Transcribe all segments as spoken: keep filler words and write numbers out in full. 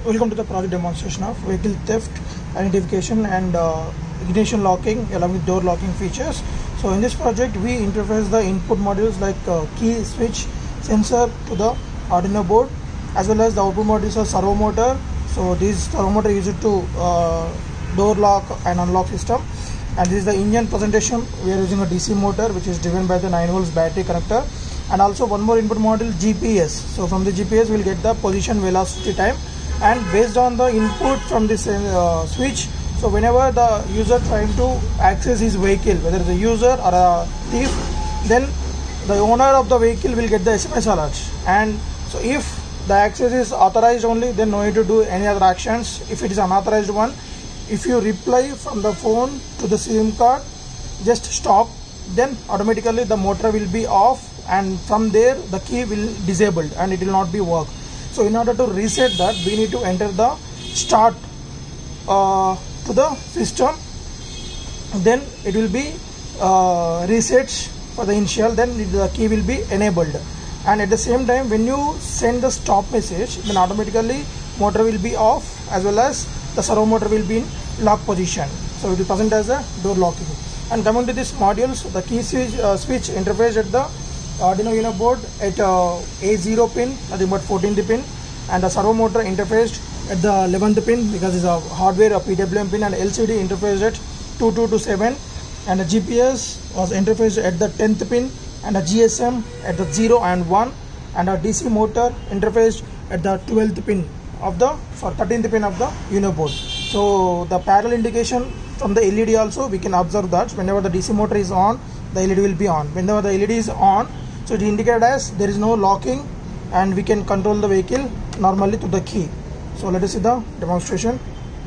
Welcome to the project demonstration of vehicle theft identification and uh, ignition locking along with door locking features. So in this project we interface the input modules like uh, key, switch, sensor to the Arduino board, as well as the output modules are servo motor. So this servo motor is used to uh, door lock and unlock system, and this is the engine presentation. We are using a D C motor which is driven by the nine volts battery connector, and also one more input module, G P S. So from the G P S we'll get the position, velocity, time, and based on the input from this uh, switch, so whenever the user trying to access his vehicle, whether it's a user or a thief, then the owner of the vehicle will get the S M S alert. And so if the access is authorized only, then no need to do any other actions. If it is unauthorized one, if you reply from the phone to the SIM card, just stop, then automatically the motor will be off, and from there the key will disabled and it will not be work. So in order to reset that, we need to enter the start uh, to the system, then it will be uh, reset for the initial, then the key will be enabled, and at the same time when you send the stop message, then automatically motor will be off, as well as the servo motor will be in lock position. So it will present as a door locking. And coming to these modules, the key switch, uh, switch interface at the Arduino Uno board at uh, A zero pin, at about fourteenth pin, and the servo motor interfaced at the eleventh pin because it's a hardware a P W M pin, and L C D interfaced at two two to seven, and the G P S was interfaced at the tenth pin, and the G S M at the zero and one, and a D C motor interfaced at the twelfth pin of the for thirteenth pin of the Uno board. So the parallel indication from the L E D also, we can observe that whenever the D C motor is on, the L E D will be on. Whenever the L E D is on, so it indicates as there is no locking, and we can control the vehicle normally to the key. So let us see the demonstration.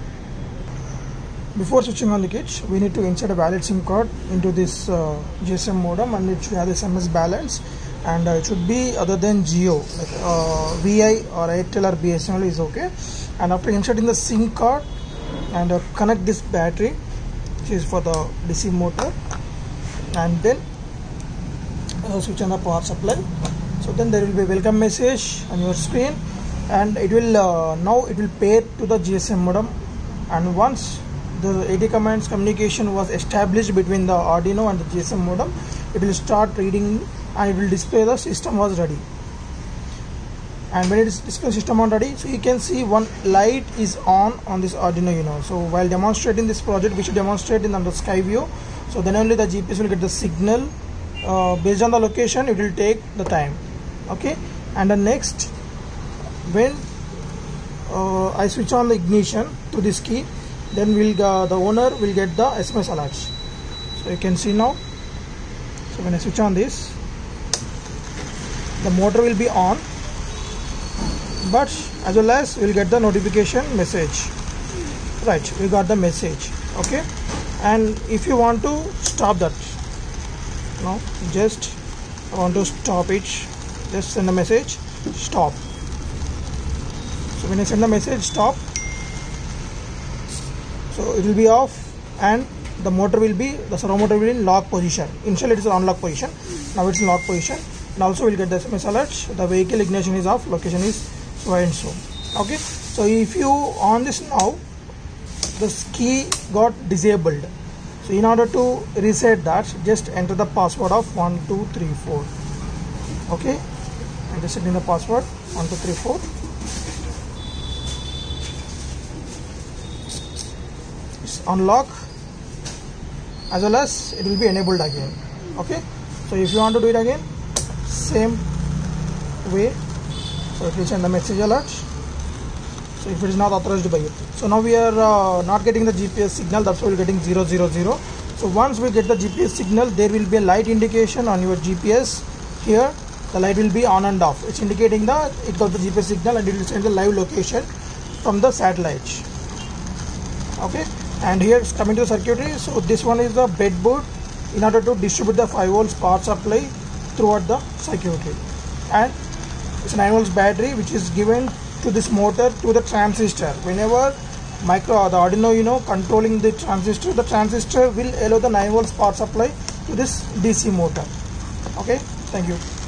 Before switching on the kit, we need to insert a valid SIM card into this uh, G S M modem, and it should have S M S balance, and uh, it should be other than Jio, like uh, V I or Airtel or B S N L is okay. And after inserting the SIM card, and uh, connect this battery, which is for the D C motor, and then uh, switch on the power supply. So then there will be a welcome message on your screen, and it will uh, now it will pair to the G S M modem. And once the A D commands communication was established between the Arduino and the G S M modem, it will start reading, and it will display the system was ready. And when it is display system on ready, so you can see one light is on on this Arduino Uno. So while demonstrating this project, we should demonstrate in the sky view. So then only the G P S will get the signal. Uh, based on the location, it will take the time. Okay. And the next, when uh, I switch on the ignition to this key, then will uh, the owner will get the S M S alerts. So you can see now. So when I switch on this, the motor will be on, but as well as we'll get the notification message. Right, we got the message. Okay. And if you want to stop that, no, just I want to stop it, just send a message stop. So when I send the message stop, so it will be off, and the motor will be, the servo motor will be in lock position. Initially it is on lock position, now it's in lock position, and also we'll get the S M S alert, the vehicle ignition is off, location is so and so. Okay. So if you on this now, this key got disabled. So in order to reset that, just enter the password of one two three four. Okay. I'm just setting the password one two three four. It's unlock, as well as it will be enabled again. Okay. So if you want to do it again, same way. So it will send the message alert. So if it is not authorized by you, so now we are uh, not getting the G P S signal, that's why we are getting zero zero zero. So once we get the G P S signal, there will be a light indication on your G P S. Here the light will be on and off. It's indicating that it got the G P S signal, and it will send the live location from the satellite. Okay. And here it's coming to the circuitry. So this one is the breadboard in order to distribute the five volts power supply throughout the circuitry, and it's a nine volts battery which is given to this motor to the transistor. Whenever micro the Arduino Uno controlling the transistor, the transistor will allow the nine volts power supply to this D C motor. Okay. Thank you.